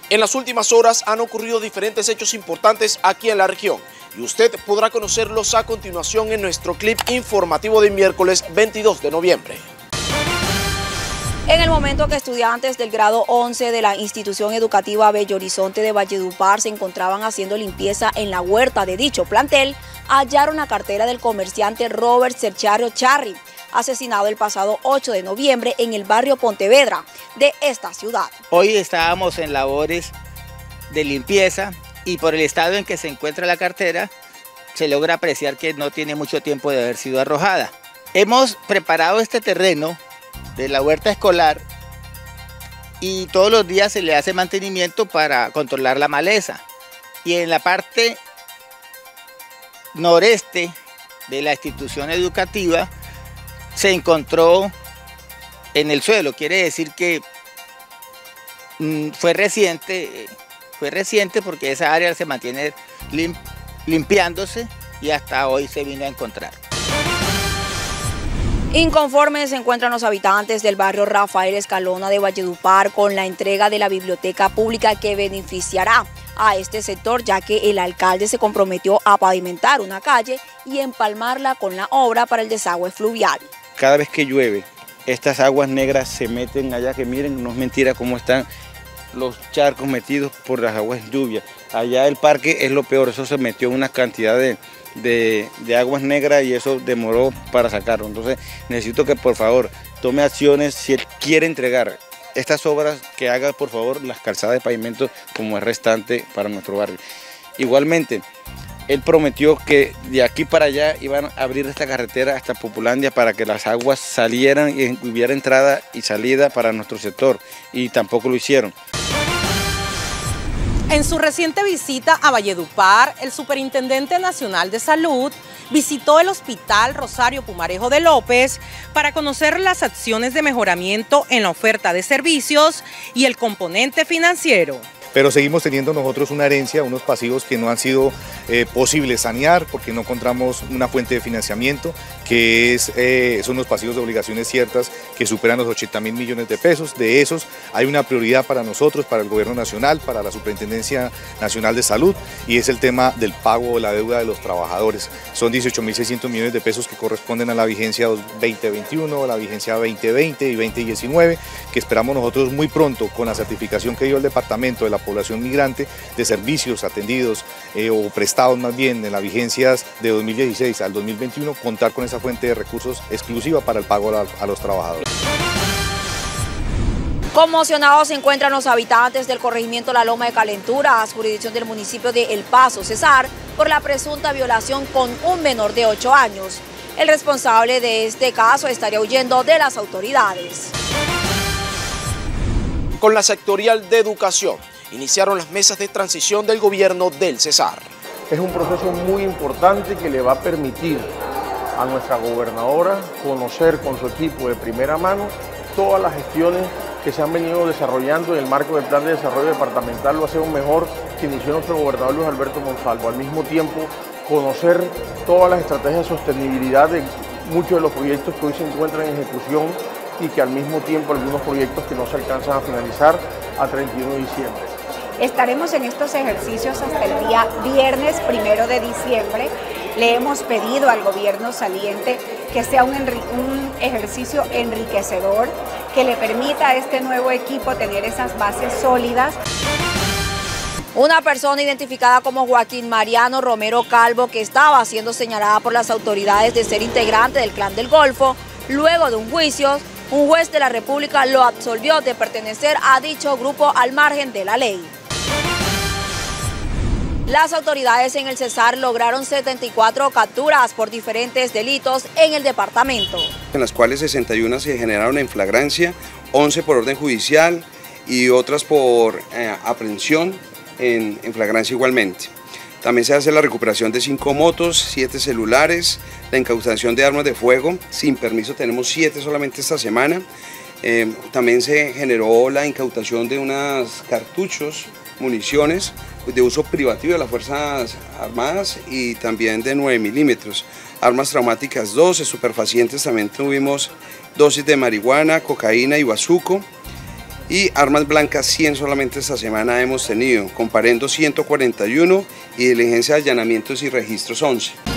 En las últimas horas han ocurrido diferentes hechos importantes aquí en la región y usted podrá conocerlos a continuación en nuestro clip informativo de miércoles 22 de noviembre. En el momento que estudiantes del grado 11 de la institución educativa Bello Horizonte de Valledupar se encontraban haciendo limpieza en la huerta de dicho plantel, hallaron la cartera del comerciante Robert Serchario Charri, asesinado el pasado 8 de noviembre en el barrio Pontevedra de esta ciudad. Hoy estábamos en labores de limpieza y por el estado en que se encuentra la cartera se logra apreciar que no tiene mucho tiempo de haber sido arrojada. Hemos preparado este terreno de la huerta escolar y todos los días se le hace mantenimiento para controlar la maleza. Y en la parte noreste de la institución educativa se encontró en el suelo, quiere decir que fue reciente porque esa área se mantiene limpiándose y hasta hoy se vino a encontrar. Inconformes se encuentran los habitantes del barrio Rafael Escalona de Valledupar con la entrega de la biblioteca pública que beneficiará a este sector, ya que el alcalde se comprometió a pavimentar una calle y empalmarla con la obra para el desagüe fluvial. Cada vez que llueve, estas aguas negras se meten allá, que miren, no es mentira cómo están los charcos metidos por las aguas lluvias. Allá el parque es lo peor, eso se metió una cantidad de aguas negras y eso demoró para sacarlo. Entonces necesito que por favor tome acciones si él quiere entregar estas obras, que haga por favor las calzadas de pavimento como es restante para nuestro barrio. Igualmente, él prometió que de aquí para allá iban a abrir esta carretera hasta Populandia para que las aguas salieran y hubiera entrada y salida para nuestro sector, y tampoco lo hicieron. En su reciente visita a Valledupar, el Superintendente Nacional de Salud visitó el Hospital Rosario Pumarejo de López para conocer las acciones de mejoramiento en la oferta de servicios y el componente financiero. Pero seguimos teniendo nosotros una herencia, unos pasivos que no han sido posibles sanear porque no encontramos una fuente de financiamiento, que son los pasivos de obligaciones ciertas que superan los 80.000 millones de pesos. De esos hay una prioridad para nosotros, para el Gobierno Nacional, para la Superintendencia Nacional de Salud, y es el tema del pago de la deuda de los trabajadores. Son 18.600 millones de pesos que corresponden a la vigencia 2021, a la vigencia 2020 y 2019, que esperamos nosotros muy pronto, con la certificación que dio el departamento de la población migrante, de servicios atendidos o prestados más bien en las vigencias de 2016 al 2021, contar con esa fuente de recursos exclusiva para el pago a los trabajadores. Conmocionados se encuentran los habitantes del corregimiento La Loma de Calenturas, jurisdicción del municipio de El Paso, Cesar, por la presunta violación con un menor de 8 años. El responsable de este caso estaría huyendo de las autoridades. Con la sectorial de educación, iniciaron las mesas de transición del gobierno del Cesar. Es un proceso muy importante que le va a permitir a nuestra gobernadora conocer con su equipo de primera mano todas las gestiones que se han venido desarrollando en el marco del Plan de Desarrollo Departamental. Lo hacemos mejor que inició nuestro gobernador Luis Alberto Monsalvo. Al mismo tiempo, conocer todas las estrategias de sostenibilidad de muchos de los proyectos que hoy se encuentran en ejecución y que al mismo tiempo algunos proyectos que no se alcanzan a finalizar a 31 de diciembre. Estaremos en estos ejercicios hasta el día viernes 1 de diciembre. Le hemos pedido al gobierno saliente que sea un ejercicio enriquecedor, que le permita a este nuevo equipo tener esas bases sólidas. Una persona identificada como Joaquín Mariano Romero Calvo, que estaba siendo señalada por las autoridades de ser integrante del Clan del Golfo, luego de un juicio, un juez de la República lo absolvió de pertenecer a dicho grupo al margen de la ley. Las autoridades en el Cesar lograron 74 capturas por diferentes delitos en el departamento, en las cuales 61 se generaron en flagrancia, 11 por orden judicial y otras por aprehensión en flagrancia igualmente. También se hace la recuperación de 5 motos, 7 celulares, la incautación de armas de fuego, sin permiso tenemos 7 solamente esta semana. También se generó la incautación de unos cartuchos, municiones de uso privativo de las Fuerzas Armadas y también de 9 milímetros. Armas traumáticas 2, estupefacientes también tuvimos dosis de marihuana, cocaína y bazuco. y armas blancas 100 solamente esta semana hemos tenido, comparendo 141 y diligencia de allanamientos y registros 11.